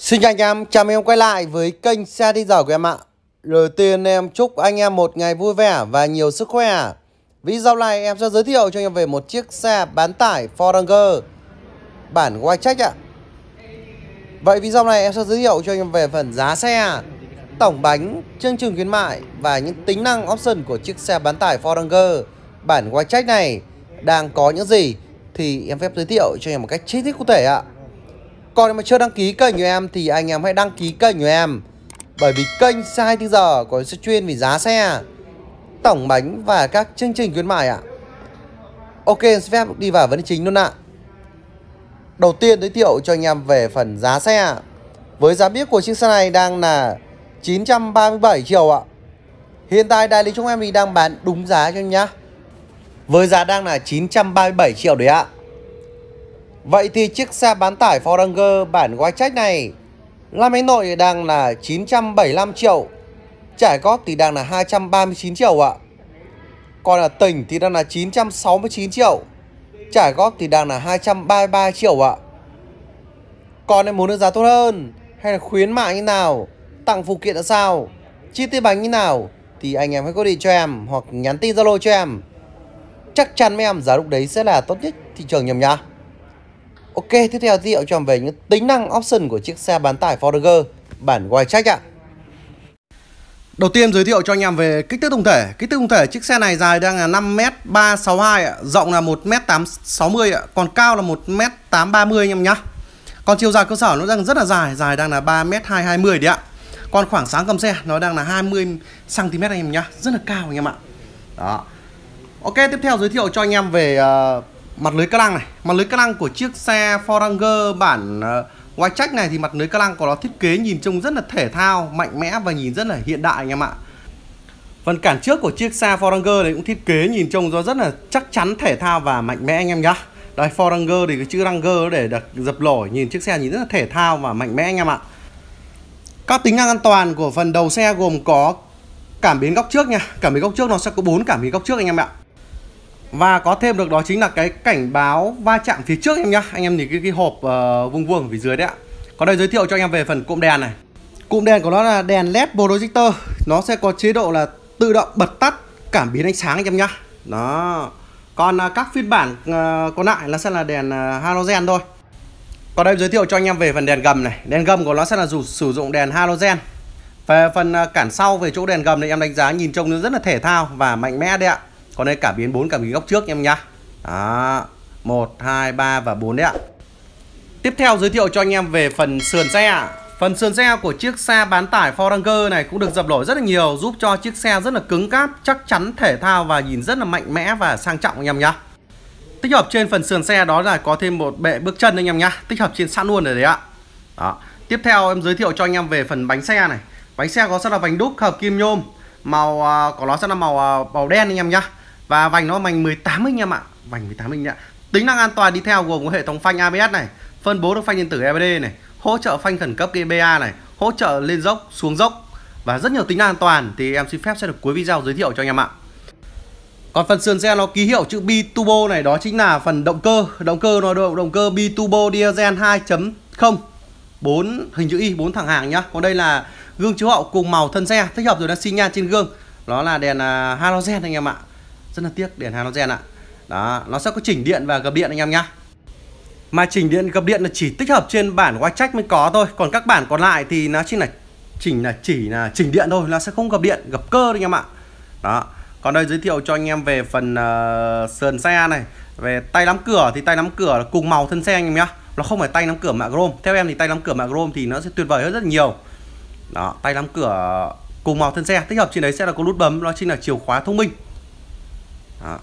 Xin chào anh em, chào mừng em quay lại với kênh xe đi dở của em ạ. Đầu tiên em chúc anh em một ngày vui vẻ và nhiều sức khỏe. Video này em sẽ giới thiệu cho anh em về một chiếc xe bán tải Ford Ranger bản Wildtrak ạ. Vậy video này em sẽ giới thiệu cho anh em về phần giá xe, tổng bánh, chương trình khuyến mại và những tính năng option của chiếc xe bán tải Ford Ranger bản Wildtrak này đang có những gì thì em phép giới thiệu cho anh em một cách chi tiết cụ thể ạ. Còn nếu mà chưa đăng ký kênh của em thì anh em hãy đăng ký kênh của em, bởi vì kênh xe 24 giờ có sẽ chuyên về giá xe, tổng bánh và các chương trình khuyến mại ạ. Ok, xin phép đi vào vấn đề chính luôn ạ. Đầu tiên giới thiệu cho anh em về phần giá xe. Với giá biết của chiếc xe này đang là 937 triệu ạ. Hiện tại đại lý chúng em thì đang bán đúng giá cho anh nhá, với giá đang là 937 triệu đấy ạ. Vậy thì chiếc xe bán tải Ford Ranger bản Wildtrak này làm Hà Nội đang là 975 triệu, trả góp thì đang là 239 triệu ạ. Còn ở tỉnh thì đang là 969 triệu, trả góp thì đang là 233 triệu ạ. Còn em muốn được giá tốt hơn hay là khuyến mại như nào, tặng phụ kiện là sao, chi tiết bánh như nào thì anh em hãy gọi điện cho em hoặc nhắn tin Zalo cho em. Chắc chắn với em giá lúc đấy sẽ là tốt nhất thị trường nhầm nhá. Ok, tiếp theo giới thiệu cho em về những tính năng option của chiếc xe bán tải Ford Ranger bản Wildtrak ạ. Đầu tiên giới thiệu cho anh em về kích thước tổng thể. Kích thước tổng thể chiếc xe này dài đang là 5m362 ạ, rộng là 1m860 ạ, còn cao là 1m830 anh em nhá. Còn chiều dài cơ sở nó đang rất là dài đang là 3m220 đấy ạ. Còn khoảng sáng cầm xe nó đang là 20 cm anh em nhá, rất là cao anh em ạ. Đó. Ok, tiếp theo giới thiệu cho anh em về mặt lưới ca lăng này. Mặt lưới ca lăng của chiếc xe Ford Ranger bản Wildtrak này thì mặt lưới ca lăng của nó thiết kế nhìn trông rất là thể thao, mạnh mẽ và nhìn rất là hiện đại anh em ạ. Phần cản trước của chiếc xe Ford Ranger này cũng thiết kế nhìn trông nó rất là chắc chắn, thể thao và mạnh mẽ anh em nhá. Đây, Ford Ranger thì cái chữ Ranger để được dập nổi, nhìn chiếc xe nhìn rất là thể thao và mạnh mẽ anh em ạ. Các tính năng an toàn của phần đầu xe gồm có cảm biến góc trước nha. Cảm biến góc trước nó sẽ có 4 cảm biến góc trước anh em ạ. Và có thêm được đó chính là cái cảnh báo va chạm phía trước em nhá. Anh em nhìn cái hộp vuông vuông ở phía dưới đấy ạ. Còn đây giới thiệu cho anh em về phần cụm đèn này. Cụm đèn của nó là đèn LED projector. Nó sẽ có chế độ là tự động bật tắt cảm biến ánh sáng anh em nhá. Đó. Còn các phiên bản còn lại là sẽ là đèn halogen thôi. Còn đây giới thiệu cho anh em về phần đèn gầm này. Đèn gầm của nó sẽ là sử dụng đèn halogen. Về phần cản sau, về chỗ đèn gầm này em đánh giá nhìn trông nó rất là thể thao và mạnh mẽ đấy ạ. Còn đây cảm biến 4 cảm biến góc trước em nhá. Đó, 1, 2, 3 và 4 đấy ạ. Tiếp theo giới thiệu cho anh em về phần sườn xe. Phần sườn xe của chiếc xe bán tải Ford Ranger này cũng được dập nổi rất là nhiều, giúp cho chiếc xe rất là cứng cáp, chắc chắn, thể thao và nhìn rất là mạnh mẽ và sang trọng anh em nhá. Tích hợp trên phần sườn xe đó là có thêm một bệ bước chân anh em nhá, tích hợp trên sẵn luôn rồi đấy ạ. Đó. Tiếp theo em giới thiệu cho anh em về phần bánh xe này. Bánh xe có sẽ là vành đúc hợp kim nhôm, màu của nó sẽ là màu đen anh em nhá. Và vành nó vành 18 inch em ạ, vành 18 inch ạ. Tính năng an toàn đi theo gồm có hệ thống phanh ABS này, phân bố được phanh điện tử EBD này, hỗ trợ phanh khẩn cấp GBA này, hỗ trợ lên dốc, xuống dốc và rất nhiều tính năng an toàn thì em xin phép sẽ được cuối video giới thiệu cho anh em ạ. Còn phần sườn xe nó ký hiệu chữ Bi-turbo này, đó chính là phần động cơ. Động cơ nó động cơ Bi-turbo diesel 2.0, 4 hình chữ Y, 4 thẳng hàng nhá. Còn đây là gương chiếu hậu cùng màu thân xe, tích hợp rồi là xi nhan trên gương. Nó là đèn halogen anh em ạ. Rất là tiếc đèn halogen ạ. Đó, nó sẽ có chỉnh điện và gập điện anh em nhá. Mà chỉnh điện gập điện là chỉ tích hợp trên bản Wildtrak mới có thôi, còn các bản còn lại thì nó chỉ là chỉnh điện thôi, nó sẽ không gập điện, gập cơ anh em ạ. Đó. Còn đây giới thiệu cho anh em về phần sườn xe này. Về tay nắm cửa thì tay nắm cửa là cùng màu thân xe anh em nhá. Nó không phải tay nắm cửa mạ chrome. Theo em thì tay nắm cửa mạ chrome thì nó sẽ tuyệt vời hơn rất nhiều. Đó, tay nắm cửa cùng màu thân xe, tích hợp trên đấy sẽ là có nút bấm, nó chính là chìa khóa thông minh. Đó.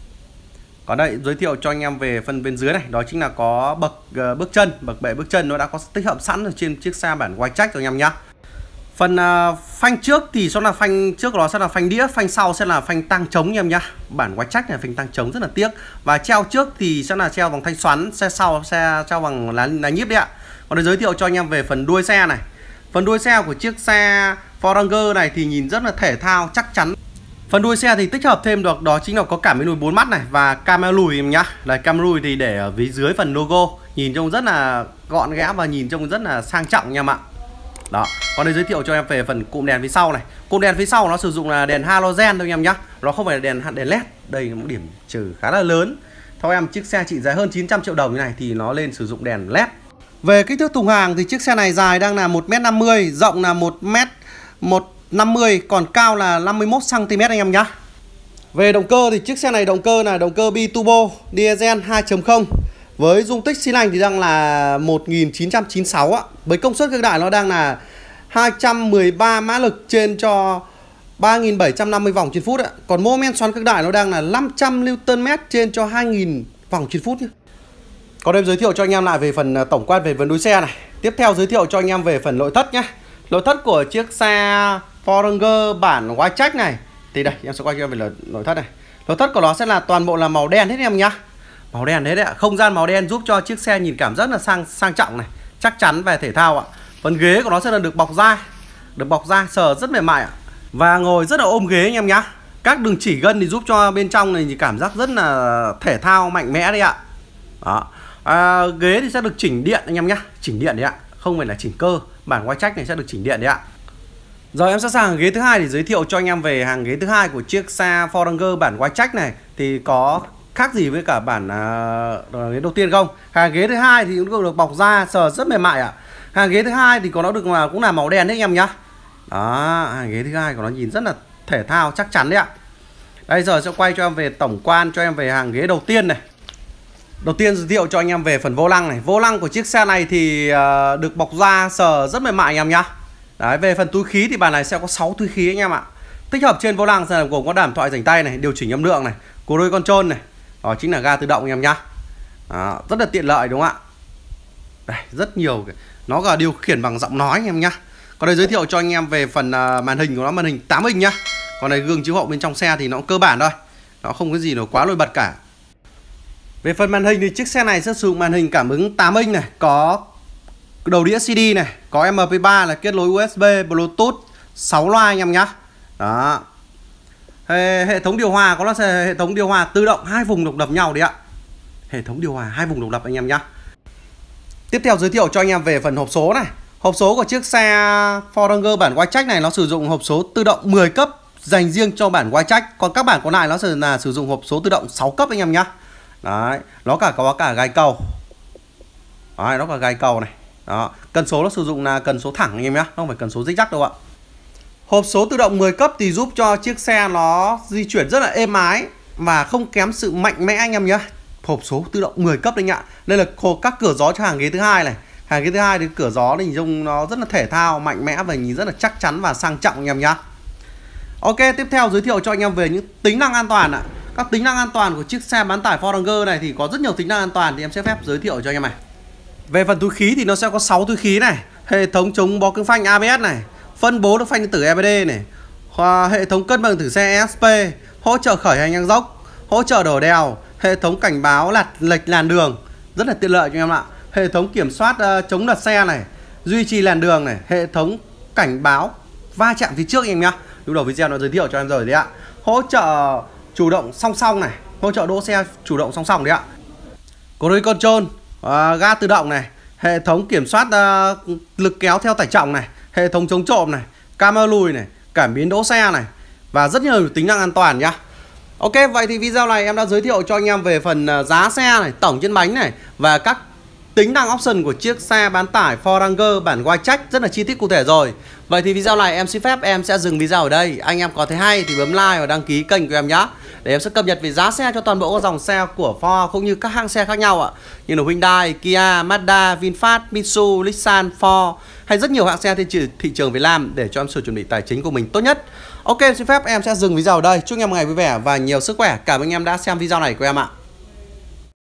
Còn đây giới thiệu cho anh em về phần bên dưới này, đó chính là có bậc bước chân, bậc bệ bước chân nó đã có tích hợp sẵn ở trên chiếc xe bản Wildtrak rồi anh em nhá. Phần phanh trước thì sẽ là phanh trước đó sẽ là phanh đĩa, phanh sau sẽ là phanh tang chống anh em nhá. Bản Wildtrak này phanh tang chống rất là tiếc. Và treo trước thì sẽ là treo bằng thanh xoắn, xe sau xe treo bằng lá nhíp đấy ạ. Còn đây giới thiệu cho anh em về phần đuôi xe này. Phần đuôi xe của chiếc xe Ford Ranger này thì nhìn rất là thể thao, chắc chắn. Phần đuôi xe thì tích hợp thêm được đó chính là có cảm biến lùi 4 mắt này và camera lùi em nhá. Đây, camera lùi thì để ở phía dưới phần logo. Nhìn trông rất là gọn ghẽ và nhìn trông rất là sang trọng nha em ạ. Đó, còn đây giới thiệu cho em về phần cụm đèn phía sau này. Cụm đèn phía sau nó sử dụng là đèn halogen thôi em nhá. Nó không phải là đèn led. Đây là một điểm trừ khá là lớn. Theo em, chiếc xe trị giá hơn 900 triệu đồng như này thì nó lên sử dụng đèn led. Về kích thước thùng hàng thì chiếc xe này dài đang là 1m50, rộng là 1m150, còn cao là 51 cm anh em nhá. Về động cơ thì chiếc xe này động cơ là động cơ biturbo diesel 2.0 với dung tích xi lanh thì đang là 1996 á. Với công suất cực đại nó đang là 213 mã lực trên cho 3750 vòng trên phút ạ. Còn mô men xoắn cực đại nó đang là 500 Nm trên cho 2000 vòng trên phút nhé. Còn em giới thiệu cho anh em lại về phần tổng quan về phần đuôi xe này. Tiếp theo giới thiệu cho anh em về phần nội thất nhé. Nội thất của chiếc xe Ford Ranger bản Wildtrak này thì đây em sẽ quay cho em về nội thất này. Nội thất của nó sẽ là toàn bộ là màu đen hết em nhá. Màu đen hết đấy ạ. Không gian màu đen giúp cho chiếc xe nhìn cảm rất là sang trọng này, chắc chắn về thể thao ạ. Phần ghế của nó sẽ là được bọc da, sờ rất mềm mại ạ. Và ngồi rất là ôm ghế anh em nhá. Các đường chỉ gân thì giúp cho bên trong này thì cảm giác rất là thể thao mạnh mẽ đấy ạ. Đó. Ghế thì sẽ được chỉnh điện anh em nhá, chỉnh điện đấy ạ, không phải là chỉnh cơ. Bản Wildtrak này sẽ được chỉnh điện đấy ạ. Giờ em sẽ sang hàng ghế thứ hai để giới thiệu cho anh em về hàng ghế thứ hai của chiếc xe Ford Ranger bản Wildtrak này thì có khác gì với cả bản ghế đầu tiên không? Hàng ghế thứ hai thì cũng được bọc da, sờ rất mềm mại ạ. Hàng ghế thứ hai thì có nó được cũng là màu đen đấy anh em nhá. Đó, hàng ghế thứ hai của nó nhìn rất là thể thao, chắc chắn đấy ạ. Đây giờ sẽ quay cho em về tổng quan cho em về hàng ghế đầu tiên này. Đầu tiên giới thiệu cho anh em về phần vô lăng này. Vô lăng của chiếc xe này thì được bọc da, sờ rất mềm mại anh em nhá. Đấy, về phần túi khí thì bản này sẽ có 6 túi khí anh em ạ. Tích hợp trên vô lăng sẽ gồm có đàm thoại rảnh tay này, điều chỉnh âm lượng này, cối đuôi control này. Đó chính là ga tự động anh em nhá. Đó, rất là tiện lợi đúng không ạ? Đây, rất nhiều nó cả điều khiển bằng giọng nói anh em nhá. Còn đây giới thiệu cho anh em về phần màn hình của nó, màn hình 8 inch nhá. Còn này gương chiếu hậu bên trong xe thì nó cũng cơ bản thôi. Nó không có gì nó quá nổi bật cả. Về phần màn hình thì chiếc xe này sẽ sử dụng màn hình cảm ứng 8 inch này, có đầu đĩa CD này, có MP3 là kết nối USB, Bluetooth, 6 loa anh em nhá. Đó. Hệ thống điều hòa có nó sẽ hệ thống điều hòa tự động 2 vùng độc lập nhau đấy ạ. Hệ thống điều hòa 2 vùng độc lập anh em nhá. Tiếp theo giới thiệu cho anh em về phần hộp số này. Hộp số của chiếc xe Ford Ranger bản Wildtrak này nó sử dụng hộp số tự động 10 cấp dành riêng cho bản Wildtrak. Còn các bản còn lại nó sẽ là sử dụng hộp số tự động 6 cấp anh em nhá. Đấy, nó có cả gai cầu. Đấy, nó có gai cầu này. Đó, cần số nó sử dụng là cần số thẳng anh em nhá, không phải cần số rích rắc đâu ạ. Hộp số tự động 10 cấp thì giúp cho chiếc xe nó di chuyển rất là êm ái và không kém sự mạnh mẽ anh em nhá. Hộp số tự động 10 cấp đấy ạ. Đây là các cửa gió cho hàng ghế thứ hai này. Hàng ghế thứ hai thì cửa gió thì trông nó rất là thể thao, mạnh mẽ và nhìn rất là chắc chắn và sang trọng anh em nhá. Ok, tiếp theo giới thiệu cho anh em về những tính năng an toàn ạ. Các tính năng an toàn của chiếc xe bán tải Ford Ranger này thì có rất nhiều tính năng an toàn thì em sẽ phép giới thiệu cho anh em này. Về phần túi khí thì nó sẽ có 6 túi khí này, hệ thống chống bó cứng phanh ABS này, phân bố được phanh điện tử EBD này, hệ thống cân bằng tử xe ESP, hỗ trợ khởi hành ngang dốc, hỗ trợ đổ đèo, hệ thống cảnh báo lệch làn đường, rất là tiện lợi cho em ạ. Hệ thống kiểm soát chống lật xe này, duy trì làn đường này, hệ thống cảnh báo va chạm phía trước em nhá. Lúc đầu video nó giới thiệu cho em rồi đấy ạ. Hỗ trợ chủ động song song này, hỗ trợ đỗ xe chủ động song song đấy ạ. Cruise control, ga tự động này, hệ thống kiểm soát lực kéo theo tải trọng này, hệ thống chống trộm này, camera lùi này, cảm biến đỗ xe này và rất nhiều tính năng an toàn nhá. Ok, vậy thì video này em đã giới thiệu cho anh em về phần giá xe này, tổng trên bánh này và các tính năng option của chiếc xe bán tải Ford Ranger bản Wildtrak rất là chi tiết cụ thể rồi. Vậy thì video này em xin phép em sẽ dừng video ở đây. Anh em có thấy hay thì bấm like và đăng ký kênh của em nhé, để em sẽ cập nhật về giá xe cho toàn bộ các dòng xe của Ford cũng như các hãng xe khác nhau ạ, như là Hyundai, Kia, Mazda, VinFast, Mitsubishi, Nissan, Ford hay rất nhiều hãng xe trên thị trường Việt Nam để cho em sự chuẩn bị tài chính của mình tốt nhất. Ok, xin phép em sẽ dừng video ở đây. Chúc em một ngày vui vẻ và nhiều sức khỏe. Cảm ơn anh em đã xem video này của em ạ.